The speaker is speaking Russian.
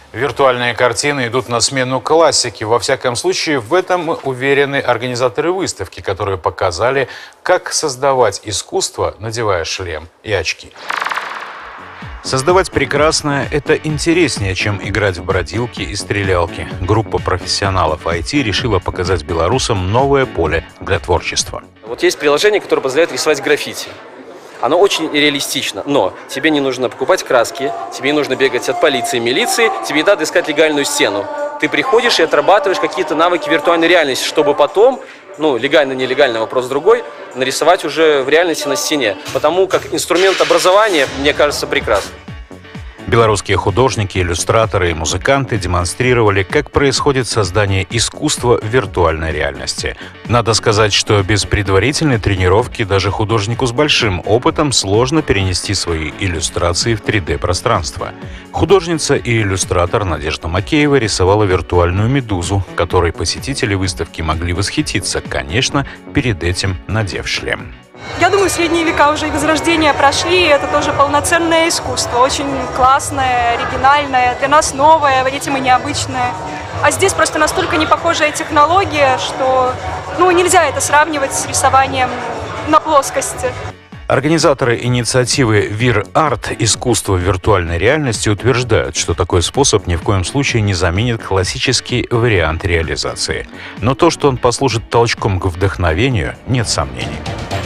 Виртуальные картины идут на смену классике. Во всяком случае, в этом уверены организаторы выставки, которые показали, как создавать искусство, надевая шлем и очки. Создавать прекрасное – это интереснее, чем играть в бродилки и стрелялки. Группа профессионалов IT решила показать белорусам новое поле для творчества. Вот есть приложение, которое позволяет рисовать граффити. Оно очень реалистично, но тебе не нужно покупать краски, тебе не нужно бегать от полиции, милиции, тебе не надо искать легальную стену. Ты приходишь и отрабатываешь какие-то навыки виртуальной реальности, чтобы потом, легально-нелегально, вопрос другой, нарисовать уже в реальности на стене. Потому как инструмент образования, мне кажется, прекрасен. Белорусские художники, иллюстраторы и музыканты демонстрировали, как происходит создание искусства в виртуальной реальности. Надо сказать, что без предварительной тренировки даже художнику с большим опытом сложно перенести свои иллюстрации в 3D-пространство. Художница и иллюстратор Надежда Макеева рисовала виртуальную медузу, которой посетители выставки могли восхититься, конечно, перед этим надев шлем. Я думаю, средние века уже и Возрождение прошли, и это тоже полноценное искусство, очень классное, оригинальное, для нас новое, этим и необычное. А здесь просто настолько непохожая технология, что нельзя это сравнивать с рисованием на плоскости. Организаторы инициативы VirArt «Искусство в виртуальной реальности» утверждают, что такой способ ни в коем случае не заменит классический вариант реализации. Но то, что он послужит толчком к вдохновению, нет сомнений.